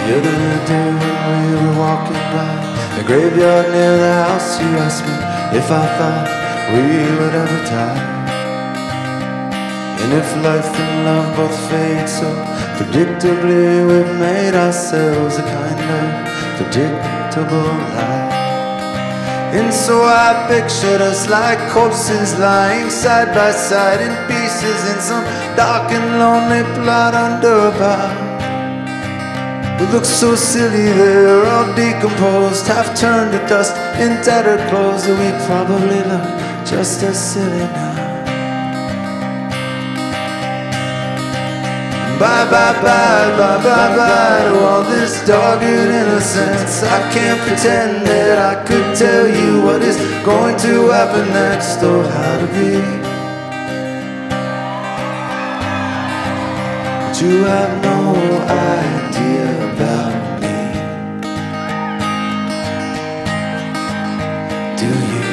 The other day when we were walking by the graveyard near the house, you asked me if I thought we would ever die. And if life and love both fade so predictably, we've made ourselves a kind of predictable lie. And so I pictured us like corpses lying side by side in pieces in some dark and lonely plot under a bough. We look so silly, they're all decomposed, half turned to dust in tattered clothes, that we probably look just as silly now. Bye, bye, bye, bye, bye, bye to all this dogged innocence. I can't pretend that I could tell you what is going to happen next or how to be. But you have no idea about me, do you?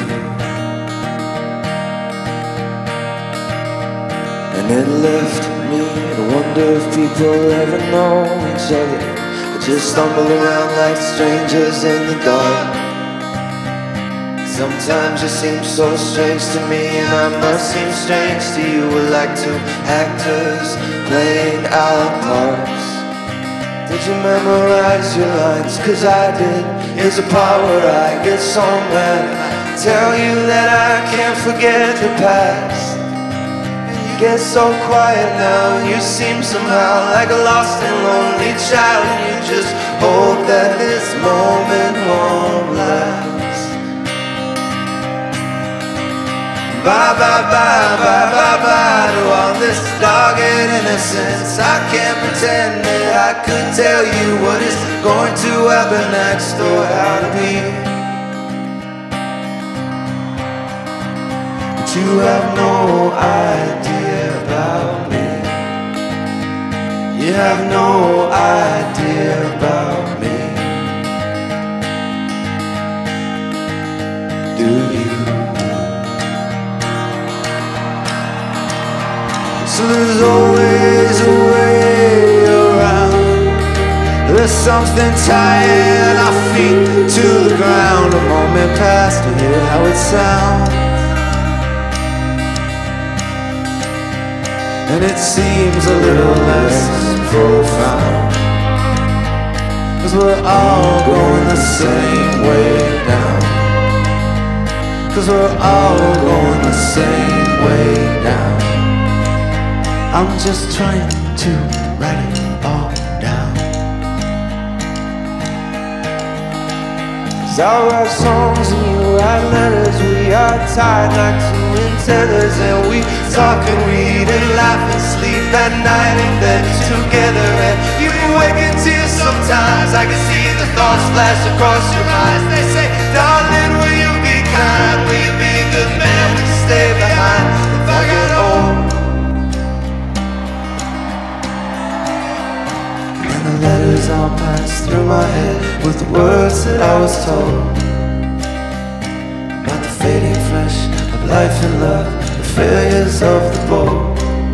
And it left me to wonder if people ever know each other, or just stumble around like strangers in the dark. Sometimes you seem so strange to me, and I must seem strange to you. We're like two actors playing our parts. Did you memorize your lines? Cause I did. Here's a part where I get so mad, I tell you that I can't forget the past. Get so quiet now, and you seem somehow like a lost and lonely child, and you just hope that this moment won't last. Bye, bye, bye, bye, bye, bye to all this dogged innocence. I can't pretend that I could tell you what is going to happen next or how to be. But you have no idea about me. You have no idea about me, do you? So there's always a way around. There's something tying our feet to the ground. A moment past to hear how it sounds, and it seems a little less profound, 'cause we're all going the same way down. 'Cause we're all going the same way down. I'm just trying to write it all down. 'Cause I write songs and you write letters. We are tied like two in tethers, and we talk and read and laugh and sleep at night in bed together. And you wake in tears sometimes. I can see the thoughts flash across your mind. They say, darling, will you be kind? Will you be a good man? Will you stay behind if I get old? And the letters all pass through my head with the words that I was told about the fading flesh of life and love, the failures of the bold.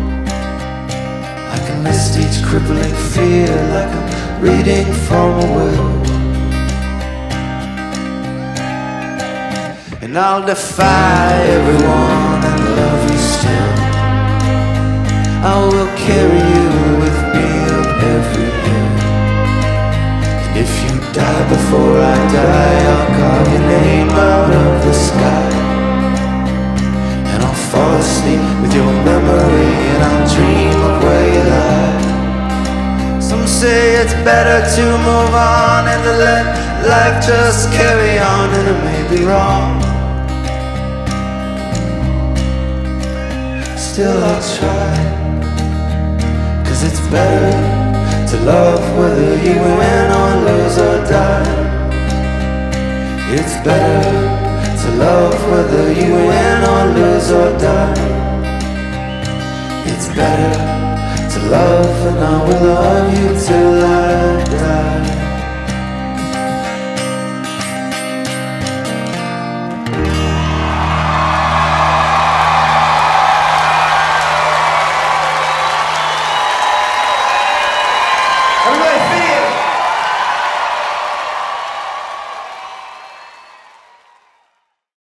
I can list each crippling fear like I'm reading from a will, and I'll defy everyone and love you still. I will carry you with me up every hill, and if you die before I die, I'll carve your name out of the sky. And I'll fall asleep with your memory, and I'll dream of where you lie. Some say it's better to move on and to let life just carry on, and it may be wrong. Still I'll try, 'cause it's better to love whether you win or lose or die. It's better